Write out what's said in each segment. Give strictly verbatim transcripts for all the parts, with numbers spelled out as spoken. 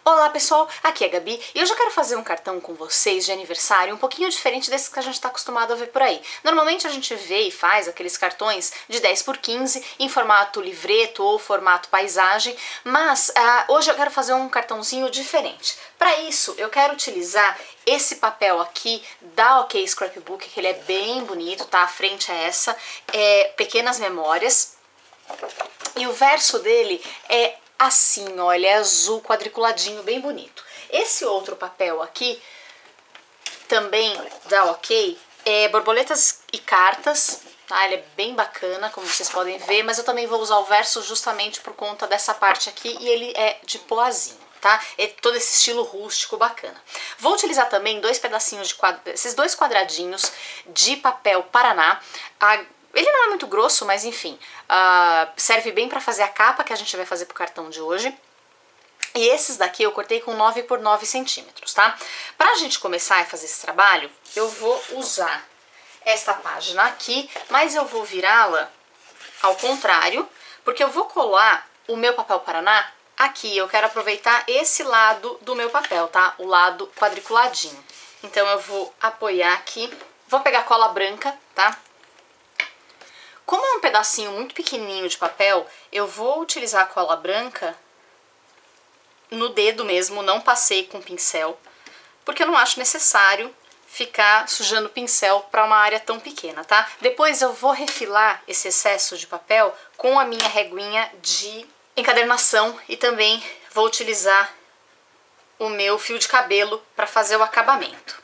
Olá pessoal, aqui é a Gabi e hoje eu quero fazer um cartão com vocês de aniversário um pouquinho diferente desses que a gente está acostumado a ver por aí. Normalmente a gente vê e faz aqueles cartões de dez por quinze em formato livreto ou formato paisagem, mas uh, hoje eu quero fazer um cartãozinho diferente. Para isso eu quero utilizar esse papel aqui da OK Scrapbook, que ele é bem bonito, tá? A frente é essa, é Pequenas Memórias, e o verso dele é assim, olha, é azul quadriculadinho, bem bonito. Esse outro papel aqui, também da OK, é Borboletas e Cartas, tá? Ele é bem bacana, como vocês podem ver, mas eu também vou usar o verso justamente por conta dessa parte aqui, e ele é de poazinho, tá? É todo esse estilo rústico bacana. Vou utilizar também dois pedacinhos de quadro, esses dois quadradinhos de papel Paraná. A Ele não é muito grosso, mas enfim, uh, serve bem para fazer a capa que a gente vai fazer pro cartão de hoje. E esses daqui eu cortei com nove por nove centímetros, tá? Pra gente começar a fazer esse trabalho, eu vou usar esta página aqui, mas eu vou virá-la ao contrário, porque eu vou colar o meu papel Paraná aqui. Eu quero aproveitar esse lado do meu papel, tá? O lado quadriculadinho. Então eu vou apoiar aqui, vou pegar cola branca, tá? Como é um pedacinho muito pequenininho de papel, eu vou utilizar a cola branca no dedo mesmo, não passei com pincel, porque eu não acho necessário ficar sujando o pincel para uma área tão pequena, tá? Depois eu vou refilar esse excesso de papel com a minha reguinha de encadernação e também vou utilizar o meu fio de cabelo para fazer o acabamento.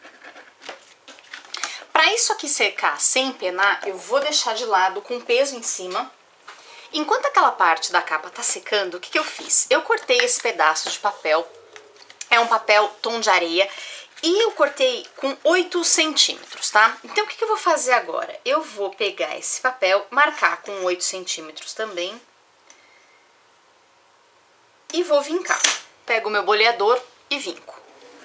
Para isso aqui secar sem empenar, eu vou deixar de lado com peso em cima. Enquanto aquela parte da capa tá secando, o que que eu fiz? Eu cortei esse pedaço de papel, é um papel tom de areia, e eu cortei com oito centímetros, tá? Então o que que eu vou fazer agora? Eu vou pegar esse papel, marcar com oito centímetros também, e vou vincar. Pego o meu boleador e vinco.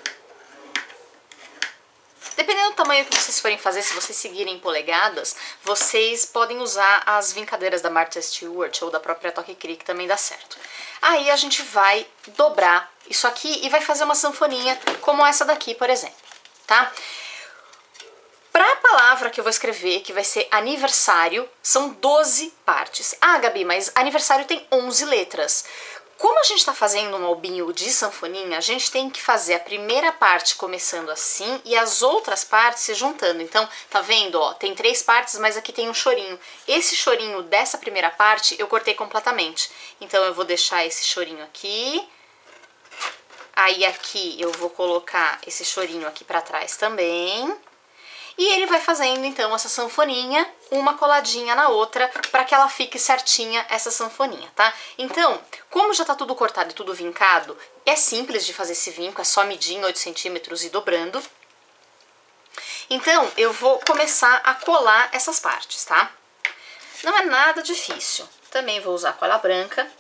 Dependendo do tamanho que vocês forem fazer, se vocês seguirem em polegadas, vocês podem usar as vincadeiras da Martha Stewart ou da própria Toque Cri, que também dá certo. Aí a gente vai dobrar isso aqui e vai fazer uma sanfoninha como essa daqui, por exemplo, tá? Para a palavra que eu vou escrever, que vai ser aniversário, são doze partes. Ah, Gabi, mas aniversário tem onze letras. Como a gente está fazendo um albinho de sanfoninha, a gente tem que fazer a primeira parte começando assim e as outras partes se juntando. Então, tá vendo, ó, tem três partes, mas aqui tem um chorinho. Esse chorinho dessa primeira parte eu cortei completamente. Então eu vou deixar esse chorinho aqui. Aí aqui eu vou colocar esse chorinho aqui pra trás também. E ele vai fazendo, então, essa sanfoninha, uma coladinha na outra, para que ela fique certinha, essa sanfoninha, tá? Então, como já tá tudo cortado e tudo vincado, é simples de fazer esse vinco, é só medir em oito centímetros e dobrando. Então, eu vou começar a colar essas partes, tá? Não é nada difícil. Também vou usar cola branca.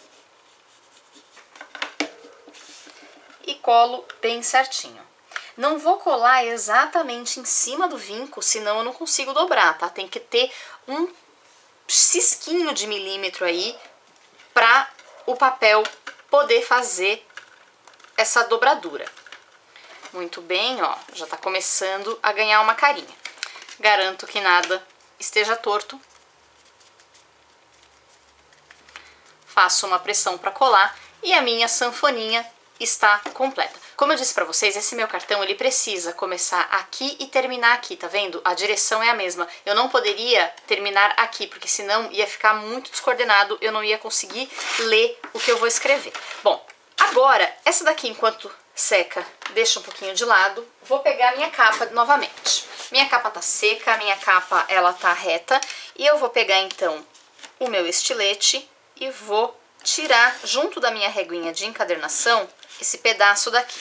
E colo bem certinho. Não vou colar exatamente em cima do vinco, senão eu não consigo dobrar, tá? Tem que ter um cisquinho de milímetro aí para o papel poder fazer essa dobradura. Muito bem, ó, já tá começando a ganhar uma carinha. Garanto que nada esteja torto. Faço uma pressão para colar e a minha sanfoninha está completa. Como eu disse pra vocês, esse meu cartão ele precisa começar aqui e terminar aqui, tá vendo? A direção é a mesma. Eu não poderia terminar aqui, porque senão ia ficar muito descoordenado, eu não ia conseguir ler o que eu vou escrever. Bom, agora, essa daqui enquanto seca, deixa um pouquinho de lado, vou pegar minha capa novamente. Minha capa tá seca, minha capa ela tá reta, e eu vou pegar então o meu estilete e vou tirar junto da minha reguinha de encadernação esse pedaço daqui.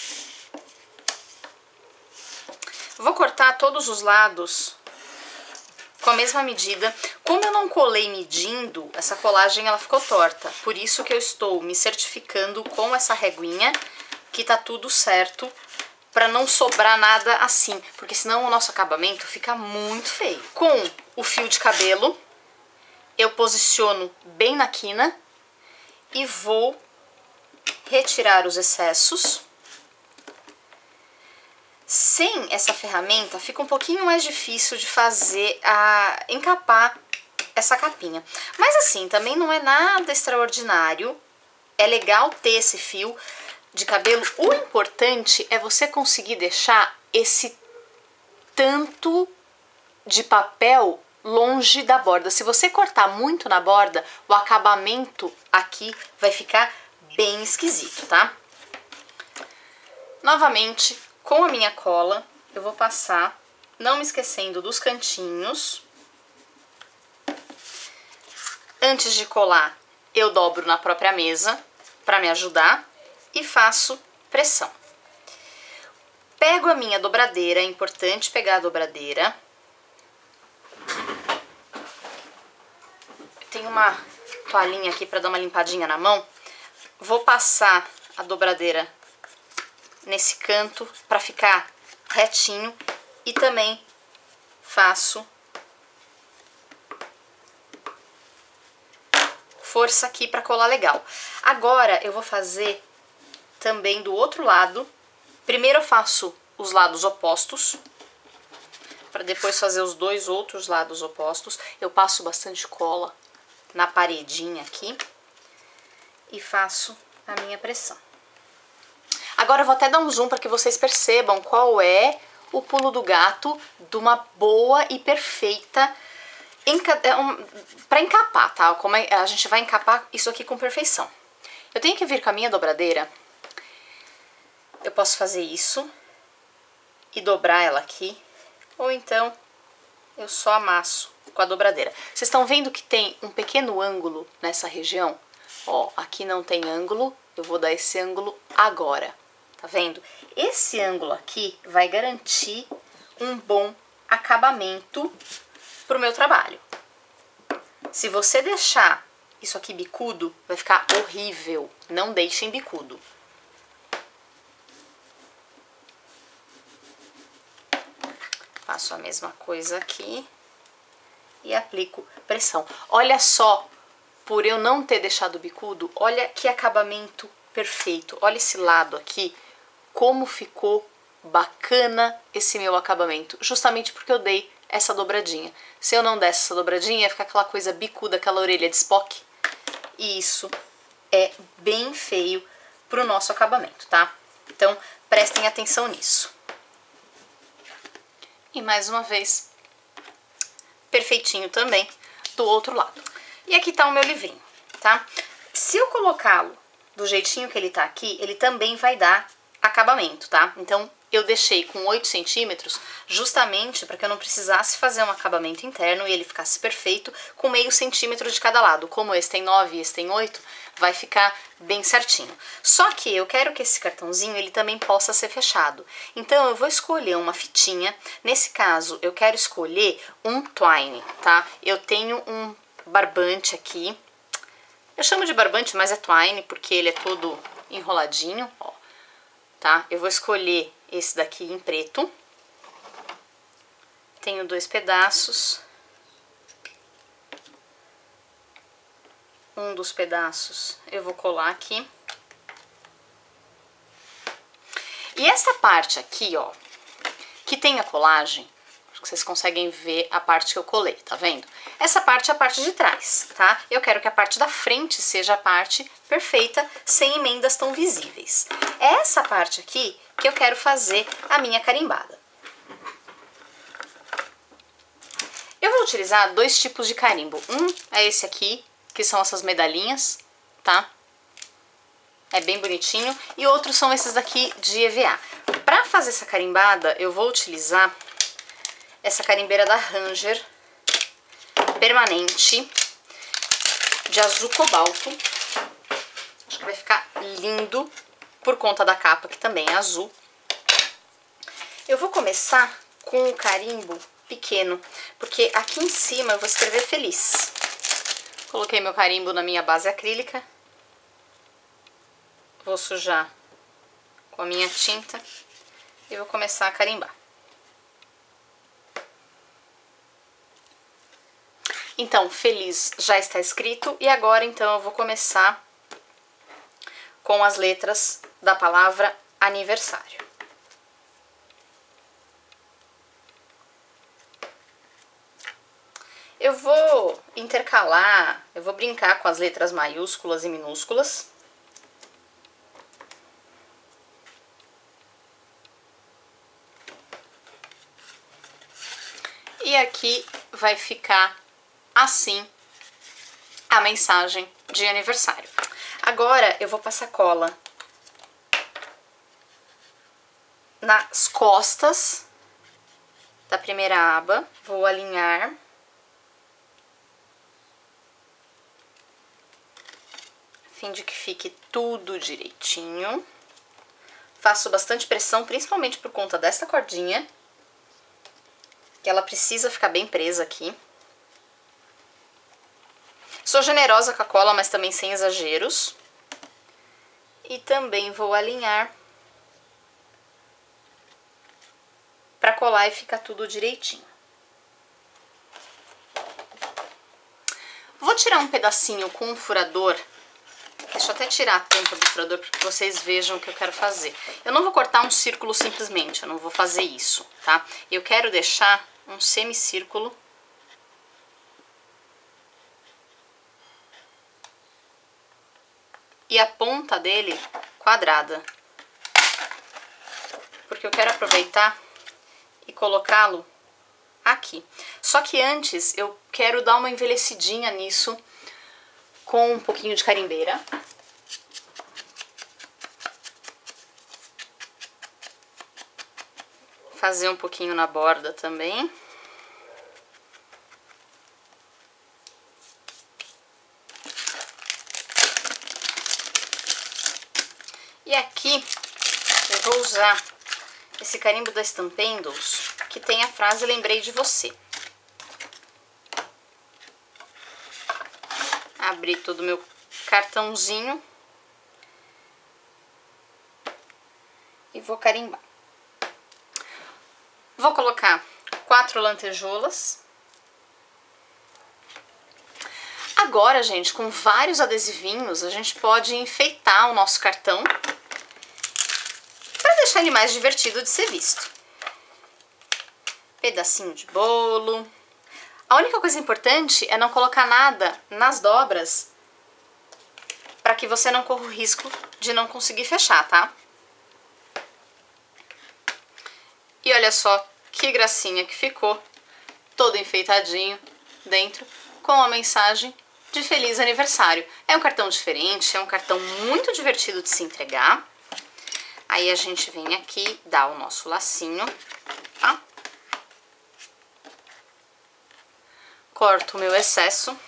Vou cortar todos os lados com a mesma medida. Como eu não colei medindo, essa colagem ela ficou torta. Por isso que eu estou me certificando com essa reguinha que tá tudo certo, para não sobrar nada assim, porque senão o nosso acabamento fica muito feio. Com o fio de cabelo, eu posiciono bem na quina e vou retirar os excessos. Sem essa ferramenta fica um pouquinho mais difícil de fazer, a encapar essa capinha. Mas assim, também não é nada extraordinário, é legal ter esse fio de cabelo. O importante é você conseguir deixar esse tanto de papel longe da borda. Se você cortar muito na borda, o acabamento aqui vai ficar bem esquisito, tá? Novamente, com a minha cola, eu vou passar, não me esquecendo dos cantinhos. Antes de colar, eu dobro na própria mesa para me ajudar e faço pressão. Pego a minha dobradeira, é importante pegar a dobradeira. Tem uma toalhinha aqui para dar uma limpadinha na mão. Vou passar a dobradeira nesse canto para ficar retinho e também faço força aqui para colar legal. Agora eu vou fazer também do outro lado. Primeiro eu faço os lados opostos, para depois fazer os dois outros lados opostos. Eu passo bastante cola na paredinha aqui e faço a minha pressão. Agora eu vou até dar um zoom para que vocês percebam qual é o pulo do gato de uma boa e perfeita enca um, para encapar, tá? Como é, a gente vai encapar isso aqui com perfeição. Eu tenho que vir com a minha dobradeira. Eu posso fazer isso e dobrar ela aqui, ou então eu só amasso com a dobradeira. Vocês estão vendo que tem um pequeno ângulo nessa região? Ó, aqui não tem ângulo, eu vou dar esse ângulo agora. Tá vendo? Esse ângulo aqui vai garantir um bom acabamento pro meu trabalho. Se você deixar isso aqui bicudo, vai ficar horrível. Não deixem bicudo. Faço a mesma coisa aqui e aplico pressão. Olha só, por eu não ter deixado bicudo, olha que acabamento perfeito. Olha esse lado aqui, como ficou bacana esse meu acabamento, justamente porque eu dei essa dobradinha. Se eu não desse essa dobradinha, ia ficar aquela coisa bicuda, aquela orelha de Spock, e isso é bem feio pro nosso acabamento, tá? Então, prestem atenção nisso. E mais uma vez, perfeitinho também do outro lado. E aqui tá o meu livrinho, tá? Se eu colocá-lo do jeitinho que ele tá aqui, ele também vai dar acabamento, tá? Então, eu deixei com oito centímetros justamente para que eu não precisasse fazer um acabamento interno e ele ficasse perfeito com meio centímetro de cada lado. Como esse tem nove e esse tem oito, vai ficar bem certinho. Só que eu quero que esse cartãozinho ele também possa ser fechado. Então, eu vou escolher uma fitinha. Nesse caso, eu quero escolher um twine, tá? Eu tenho um barbante aqui. Eu chamo de barbante, mas é twine porque ele é todo enroladinho, ó. Tá? Eu vou escolher esse daqui em preto. Tenho dois pedaços. Um dos pedaços eu vou colar aqui. E essa parte aqui, ó, que tem a colagem, acho que vocês conseguem ver a parte que eu colei, tá vendo? Essa parte é a parte de trás, tá? Eu quero que a parte da frente seja a parte perfeita, sem emendas tão visíveis. É essa parte aqui que eu quero fazer a minha carimbada. Eu vou utilizar dois tipos de carimbo. Um é esse aqui, que são essas medalhinhas, tá? É bem bonitinho. E outros são esses daqui de E V A. Para fazer essa carimbada, eu vou utilizar essa carimbeira da Ranger, permanente, de azul cobalto. Acho que vai ficar lindo por conta da capa, que também é azul. Eu vou começar com o carimbo pequeno, porque aqui em cima eu vou escrever feliz. Coloquei meu carimbo na minha base acrílica. Vou sujar com a minha tinta e vou começar a carimbar. Então, feliz já está escrito e agora então eu vou começar com as letras da palavra aniversário. Eu vou intercalar, eu vou brincar com as letras maiúsculas e minúsculas. E aqui vai ficar assim a mensagem de aniversário. Agora eu vou passar cola nas costas da primeira aba, vou alinhar. A fim de que fique tudo direitinho. Faço bastante pressão, principalmente por conta desta cordinha, que ela precisa ficar bem presa aqui. Sou generosa com a cola, mas também sem exageros. E também vou alinhar para colar e ficar tudo direitinho. Vou tirar um pedacinho com um furador. Deixa eu até tirar a tampa do furador para que vocês vejam o que eu quero fazer. Eu não vou cortar um círculo simplesmente, eu não vou fazer isso, tá? Eu quero deixar um semicírculo e a ponta dele quadrada, porque eu quero aproveitar e colocá-lo aqui. Só que antes eu quero dar uma envelhecidinha nisso com um pouquinho de carimbeira. Fazer um pouquinho na borda também. E aqui eu vou usar esse carimbo da Stampendles, que tem a frase "Lembrei de você". Abrir todo o meu cartãozinho e vou carimbar. Vou colocar quatro lantejoulas. Agora, gente, com vários adesivinhos, a gente pode enfeitar o nosso cartão para deixar ele mais divertido de ser visto. Pedacinho de bolo. A única coisa importante é não colocar nada nas dobras para que você não corra o risco de não conseguir fechar, tá? E olha só que gracinha que ficou, todo enfeitadinho dentro, com a mensagem de feliz aniversário. É um cartão diferente, é um cartão muito divertido de se entregar. Aí a gente vem aqui, dá o nosso lacinho, tá? Corto o meu excesso.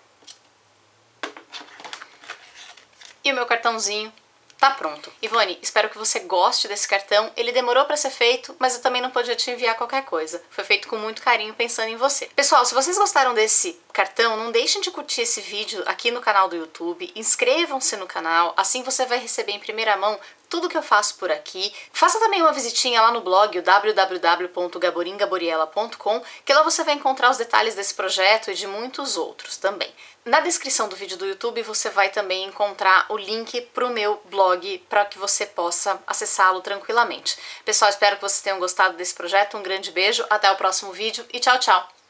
E o meu cartãozinho tá pronto. Ivone, espero que você goste desse cartão. Ele demorou para ser feito, mas eu também não podia te enviar qualquer coisa. Foi feito com muito carinho, pensando em você. Pessoal, se vocês gostaram desse cartão, não deixem de curtir esse vídeo aqui no canal do YouTube. Inscrevam-se no canal, assim você vai receber em primeira mão tudo que eu faço por aqui. Faça também uma visitinha lá no blog, o w w w ponto gaborim gaboriela ponto com, que lá você vai encontrar os detalhes desse projeto e de muitos outros também. Na descrição do vídeo do YouTube você vai também encontrar o link para o meu blog para que você possa acessá-lo tranquilamente. Pessoal, espero que vocês tenham gostado desse projeto. Um grande beijo, até o próximo vídeo e tchau, tchau!